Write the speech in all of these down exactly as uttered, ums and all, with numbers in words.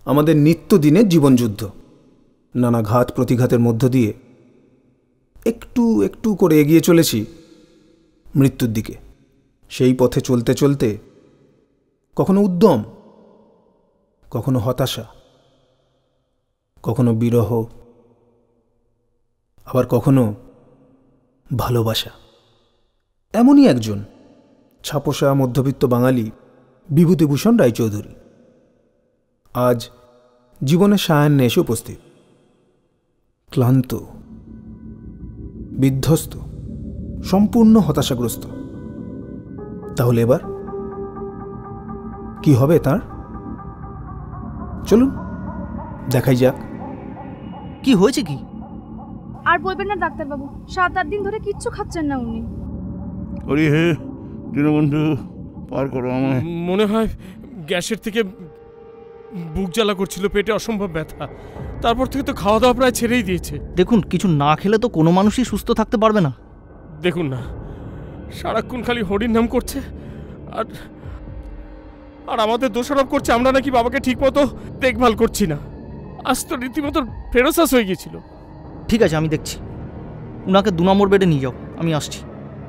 আমাদের নিত্যদিনের জীবনযুদ্ধ, নানা ঘাত প্রতিঘাতের মধ্য দিয়ে একটু একটু করে এগিয়ে চলেছি মৃত্যুর দিকে। সেই পথে চলতে চলতে কখনো উদ্যম, কখনো হতাশা, কখনো বিরহ, আবার কখনো ভালোবাসা। এমনই একজন ছাপোষা মধ্যবিত্ত বাঙালি বিভূতিভূষণ রায়চৌধুরী আজ জীবনের সায়ান্নে এসে উপস্থিত। ক্লান্ত, বিধ্বস্ত, সম্পূর্ণ হতাশাগ্রস্ত। তাহলে এবার কি হবে তার? চলুন দেখাই যাক। কি হয়েছে কি? আর বলবেন না ডাক্তারবাবু, সাত আট দিন ধরে কিচ্ছু খাচ্ছেন না উনি। ওরে হে দীনবন্ধু, পার করো আমায়। মনে হয় গ্যাসের থেকে বুক জ্বালা করছিল, পেটে অসম্ভব ব্যথা। তারপর থেকে তো খাওয়া দাওয়া প্রায় ছেড়েই দিয়েছে। দেখুন, কিছু না খেলে তো কোনো মানুষই সুস্থ থাকতে পারবে না। দেখুন না, সারাক্ষণ খালি হরির নাম করছে, আর আর আমাদের দোষারোপ করছে আমরা নাকি বাবাকে ঠিক মতো দেখভাল করছি না। আজ তো রীতিমতো ফেরোসাস হয়ে গিয়েছিল। ঠিক আছে, আমি দেখছি। উনাকে দু নম্বর বেডে নিয়ে যাও, আমি আসছি।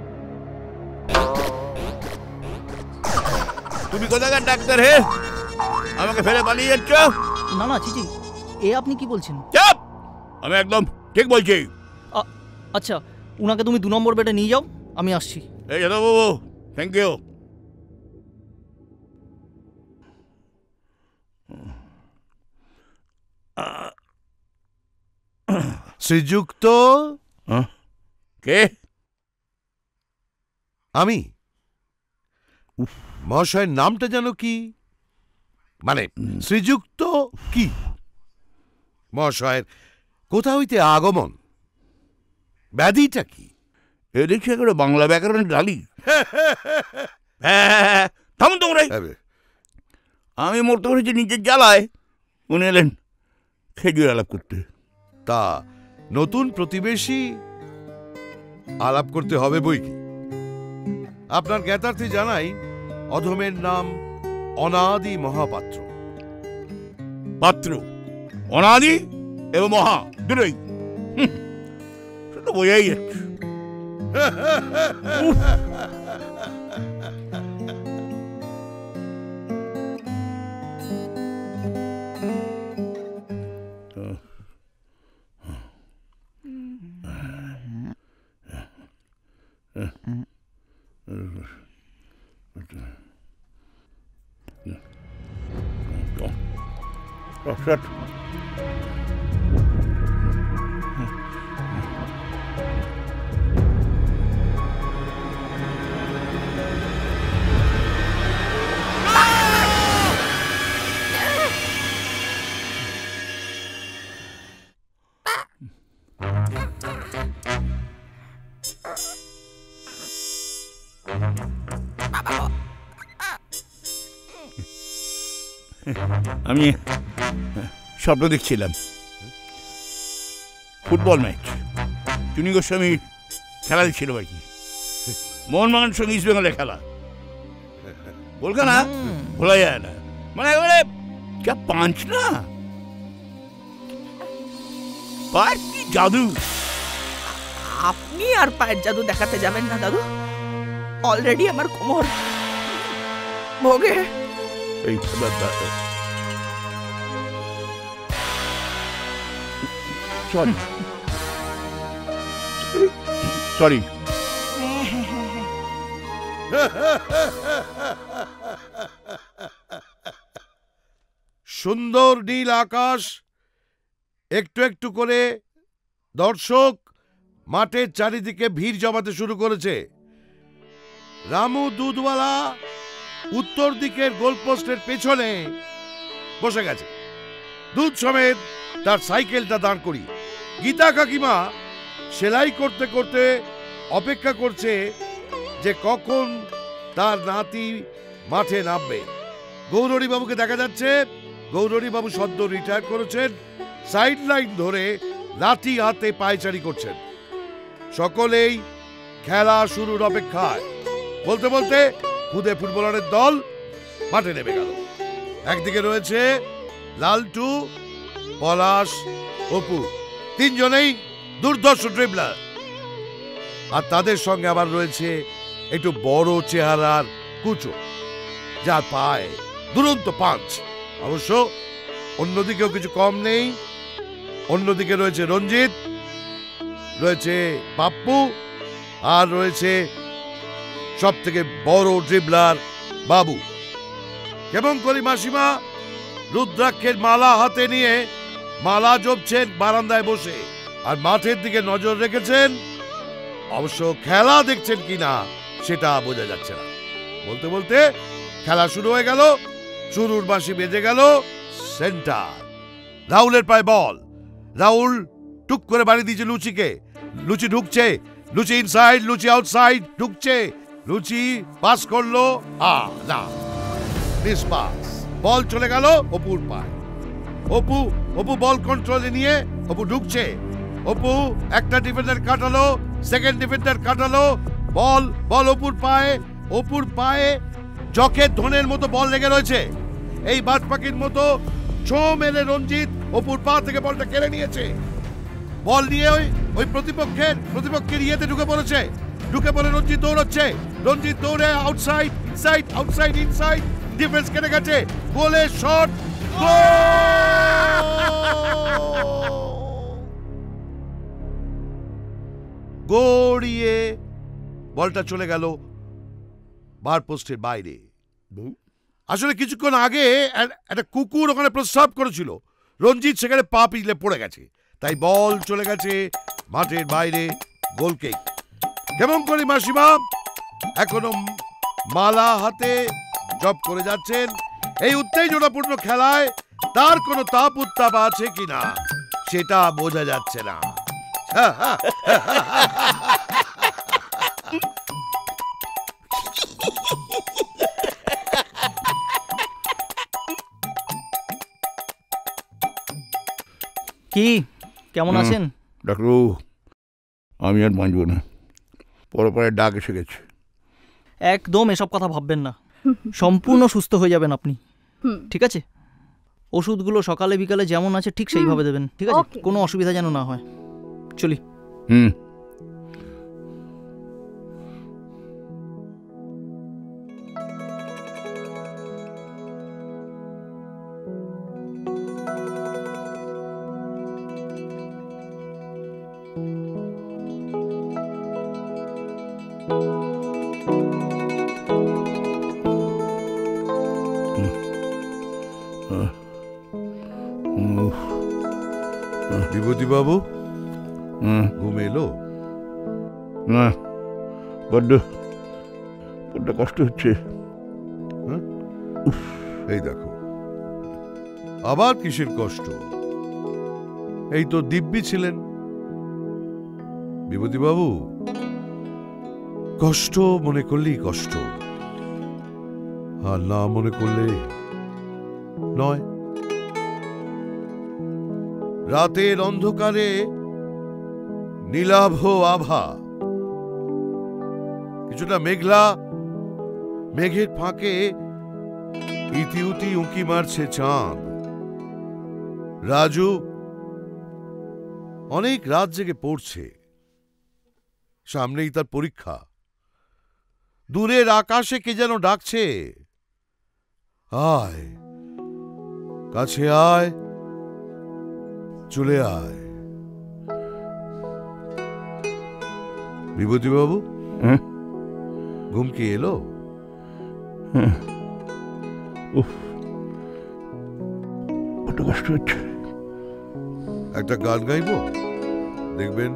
তুমি কোথাকার ডাক্তার হে? আমাকে ফেলে পালিয়ে যাচ্ছ? না না চিচি, এ আপনি কি বলছেন? চুপ! আমি একদম ঠিক বলছি। আচ্ছা, উনাকে তুমি দু নম্বর বেডে নিয়ে যাও, আমি আসছি। এই যাদববাবু, থ্যাংক ইউ। শ্রীযুক্ত কে? আমি। মহাশয়ের নামটা যেন কি? মানে শ্রীযুক্ত কি? মহাশয়ের কোথা হইতে আগমন? ব্যাধিটা কি? এ দেখছি একেবারে বাংলা ব্যাকরণের ডালি। হ্যাঁ, থামুন তোমরা। আমি মরতে বসেছি নিজের জ্বালায়, উনি এলেন খেজুর আলাপ করতে। তা নতুন প্রতিবেশী, আলাপ করতে হবে বই কি। আপনার জ্ঞাতার্থে জানাই, অধমের নাম অনাদি মহাপাত্র। পাত্র, অনাদি এবং মহা দুটোই, সেটা বোঝাই যাচ্ছে। আমি স্বপ্ন দেখছিলাম, ফুটবল ম্যাচ, চুনি গোস্বামী খেলা দিচ্ছিল আর কি, মোহনবাগানের সঙ্গে ইস্ট বেঙ্গলের খেলা। বলকা না, ভোলা যায় না, মানে একেবারে যা পাঁচ না, পায়ের কি জাদু। আপনি আর পায়ের জাদু দেখাতে যাবেন না দাদু, অলরেডি আমার কোমর ভোগে। এই সরি সরি সুন্দর নীল আকাশ, একটু একটু করে দর্শক মাঠের চারিদিকে ভিড় জমাতে শুরু করেছে। রামু দুধওয়ালা উত্তর দিকের গোলপোস্টের পেছনে বসে গেছে, দুধ সমেত তার সাইকেলটা দাঁড় করি। গীতা কাকিমা সেলাই করতে করতে অপেক্ষা করছে যে কখন তার নাতি মাঠে নামবে। গৌরী বাবুকে দেখা যাচ্ছে, গৌরী বাবু সদ্য রিটায়ার করেছেন, সাইড লাইন ধরে লাঠি হাতে পায়চারি করছেন। সকলেই খেলা শুরুর অপেক্ষায়। বলতে বলতে খুদে ফুটবলারের দল মাঠে নেমে গেল। একদিকে রয়েছে লালটু, পলাশ, অপু তিনজনেই দুর্ধর্ষ ড্রিবলার। আর তাদের সঙ্গে আবার রয়েছে একটু বড় চেহারার কুচো, যার পায়ে দুরন্ত পাঁচ। অবশ্য অন্যদিকেও কিছু কম নেই। অন্যদিকে রয়েছে রঞ্জিত, রয়েছে পাপ্পু, আর রয়েছে সব থেকে বড় ড্রিবলার বাবু। কেমন করি মাসিমা রুদ্রাক্ষের মালা হাতে নিয়ে মালা জপছেন বারান্দায় বসে, আর মাঠের দিকে নজর রেখেছেন। অবশ্য খেলা দেখছেন কিনা সেটা বোঝা যাচ্ছে না। বলতে বলতে খেলা শুরু হয়ে গেল। শুরুর বাঁশি বেজে গেল। সেন্টার, রাহুলের পায়ে বল। রাহুল টুক করে বাড়ি দিয়েছে লুচিকে। লুচি ঢুকছে, লুচি ইনসাইড, লুচি আউটসাইড, ঢুকছে। লুচি পাস করলো, আ না মিস পাস। বল চলে গেল অপুর পায়ে। অপু অপু বল কন্ট্রোলে নিয়ে অপু ঢুকছে। অপু একটা ডিফেন্ডার কাটালো, সেকেন্ড ডিফেন্ডার কাটালো। বল বল অপুর পায়ে। অপুর পায়ে জকের ধনের মতো বল লেগে রয়েছে। এই বাজ পাখির মতো ছো মেরে রঞ্জিত অপুর পা থেকে বলটা কেড়ে নিয়েছে। বল নিয়ে ওই ওই প্রতিপক্ষের প্রতিপক্ষের ইয়েতে ঢুকে পড়েছে। ঢুকে পড়ে রঞ্জিত দৌড়চ্ছে। রঞ্জিত দৌড়ে outside, inside, outside, inside. Defence কেটে গেছে। গোলের শট, গড়িয়ে বলটা চলে গেল বার পোস্টের বাইরে। আসলে কিছুক্ষণ আগে একটা কুকুর ওখানে প্রস্রাব করেছিল। রঞ্জিত সেখানে পা পিছলে পড়ে গেছে, তাই বল চলে গেছে মাঠের বাইরে। গোলকেক। কেমন করি মাসিমা এখনো মালা হাতে জব করে যাচ্ছেন। এই উত্তেজনাপূর্ণ খেলায় তার কোনো তাপ উত্তাপ আছে কিনা সেটা বোঝা যাচ্ছে না। কি কেমন আছেন ডাক্তারবাবু? আমি আর বাঁচব না, পরে পরে ডাক এসে গেছে। একদম এসব কথা ভাববেন না, সম্পূর্ণ সুস্থ হয়ে যাবেন আপনি। ঠিক আছে, ওষুধগুলো সকালে বিকালে যেমন আছে ঠিক সেইভাবে দেবেন, ঠিক আছে? কোনো অসুবিধা যেন না হয়। চলি। হুম। বিভূতি বাবু, ঘুম এলো? না, বড্ড বড্ড কষ্ট হচ্ছে। এই দেখো, আবার কিসের কষ্ট? এই তো দিব্যি ছিলেন। বিভূতি বাবু, কষ্ট মনে করলেই কষ্ট, আর না মনে করলে নয়। রাতের অন্ধকারে নীলাভ আভা, কিছুটা মেঘলা, মেঘের ফাঁকে ইতি উতি উঁকি মারছে চাঁদ। রাজু অনেক রাত জেগে পড়ছে, সামনেই তার পরীক্ষা। দূরের আকাশে কে যেন ডাকছে, আয় কাছে আয়, চলে আয়। বিভূতি বাবু, ঘুম কি এলো? বড্ড কষ্ট হচ্ছে। একটা গান গাইব, দেখবেন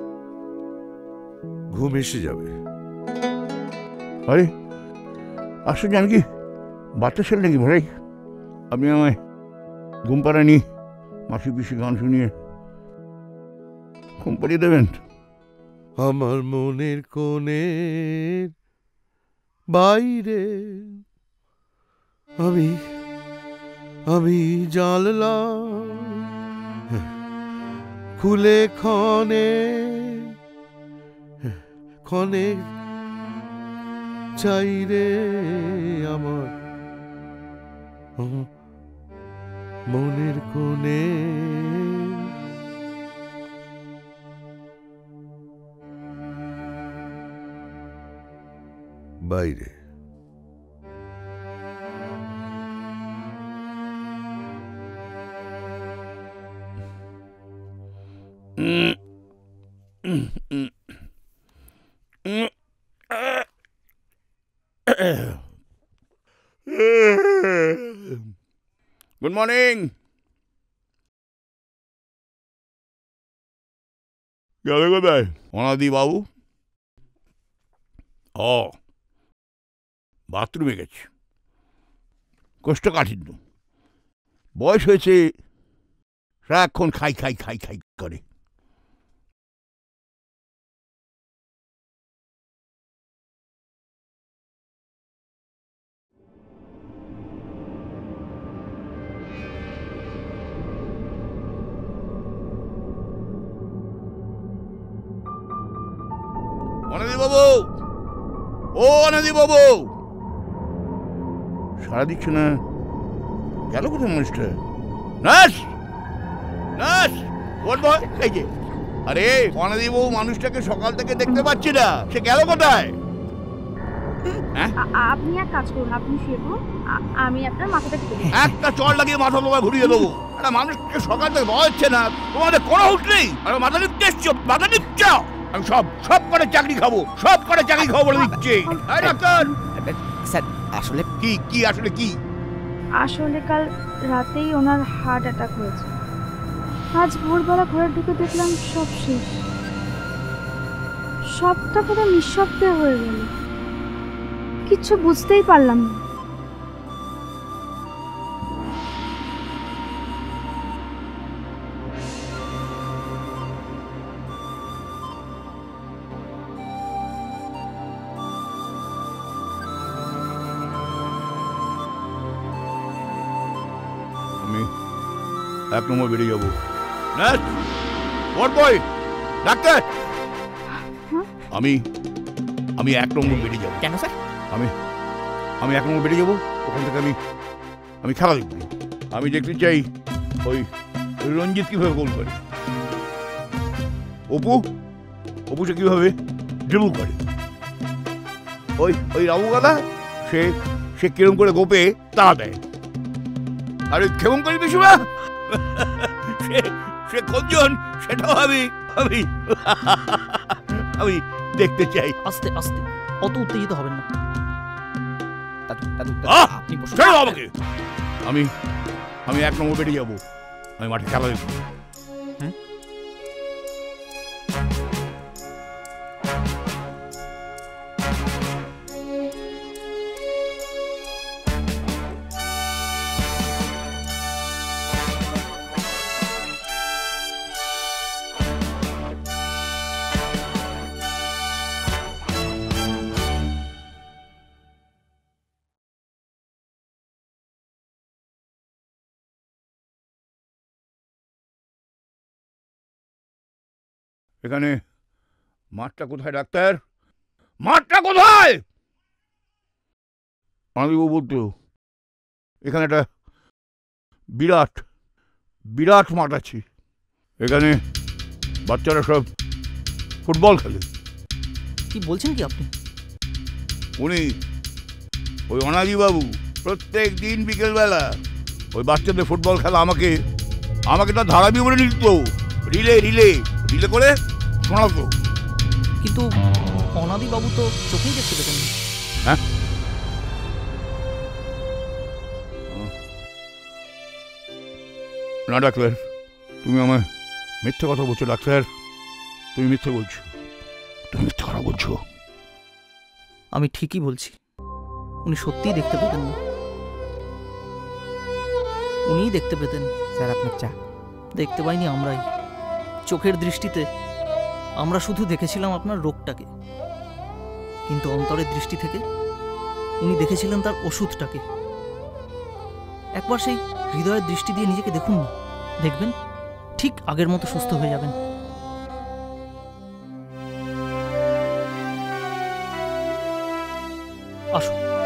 ঘুম এসে যাবে। আরে আসলে জান কি বাচ্চা ছেলে নাকি ভাই? আপনি আমায় ঘুম পাড়ানি মাসি পিসি গান শুনিয়ে ঘুম পাড়িয়ে দেবেন? আমার মনের কোণে বাইরে আমি আমি জানলাম খুলে ক্ষণে ক্ষণে চাই রে আমার মনের কোণে বাইরে গুড মর্নিং। গেলে কোথায় অনাদি বাবু? ও বাথরুমে গেছে, কোষ্ঠকাঠিন্য, বয়স হয়েছে, সারাক্ষণ খাই খাই খাই খাই করে। অনাদি বাবু, ও অনাদি বাবু, সারা দিচ্ছে না, গেল কোথায় মানুষটা? নার্স, নার্স, এই যে, আরে অনাদি বাবু মানুষটাকে সকাল থেকে দেখতে পাচ্ছি না, সে গেল কোথায়? আপনি এক কাজ করুন, আপনি শুয়ে পড়ুন, আমি আপনার মাথাটা টিপে দেব। একটা চড় লাগিয়ে মাথা তোমায় ঘুরিয়ে দেবো। একটা মানুষকে সকাল থেকে পাওয়া যাচ্ছে না, তোমাদের কোনো হুঁশ নেই, আর মাথা নিপতে এসছো, মাথা নিপছ। আমি সব সব করে চাকরি খাবো, সব করে চাকরি খাবো বলে দিচ্ছি। ডাক্তার স্যার, আসলে কি কি আসলে কি? আসলে কাল রাতেই ওনার হার্ট অ্যাটাক হয়েছে। আজ ভোরবেলা ঘরে ঢুকে দেখলাম সব শেষ, সবটা পুরো নিঃশব্দে হয়ে গেল, কিচ্ছু বুঝতেই পারলাম না। আমি এক নম্বর বেরিয়ে যাবো। বয় ডাক্তার, আমি আমি এক নম্বর বেরিয়ে যাবো। কেন স্যার? আমি আমি এক নম্বর বেরিয়ে যাবো, ওখান থেকে আমি আমি খেলা দেখব। আমি দেখতে চাই ওই রঞ্জিত কিভাবে গোল করে, অপু অপু সে কিভাবে ড্রিবল করে, ওই ওই রামু গাদা সে সে কিরম করে গোপে তাড়া দেয়, আর ওই ক্ষেমন করি বিশুরা সে সে কোনজন সেটাও আমি আমি আমি দেখতে চাই। আস্তে আস্তে, অত উত্তেজিত হবেন না। দাদু, দাদু, আহ! আপনি বসুন। ছেড়ে দাও আমাকে। আমি আমি এক নম্বর বেরিয়ে যাবো, আমি মাঠে খেলা দেখবো। এখানে মাঠটা কোথায় ডাক্তার? মাঠটা কোথায়? অনাদিবাবু বলতো এখানে একটা বিরাট বিরাট মাঠ আছে, এখানে বাচ্চারা সব ফুটবল খেলে। কি বলছেন কি আপনি? উনি ওই অনাদিবাবু প্রত্যেক দিন বিকেলবেলা ওই বাচ্চাদের ফুটবল খেলা আমাকে আমাকে তার ধারাবি বলে নিত, রিলে রিলে রিলে করে শোনাতো। কিন্তু অনাদি বাবু তো চোখেই দেখতে পেতেন না। হ্যাঁ, না ডাক্তার, তুমি আমায় মিথ্যে কথা বলছো ডাক্তার, তুমি মিথ্যে বলছো, তুমি মিথ্যে কথা বলছো। আমি ঠিকই বলছি, উনি সত্যিই দেখতে পেতেন না, উনিই দেখতে পেতেন। স্যার, আপনার চা। দেখতে পাইনি আমরাই, চোখের দৃষ্টিতে আমরা শুধু দেখেছিলাম আপনার রোগটাকে, কিন্তু অন্তরের দৃষ্টি থেকে উনি দেখেছিলেন তার ওষুধটাকে। একবার সেই হৃদয়ের দৃষ্টি দিয়ে নিজেকে দেখুন না, দেখবেন ঠিক আগের মতো সুস্থ হয়ে যাবেন। আসুন।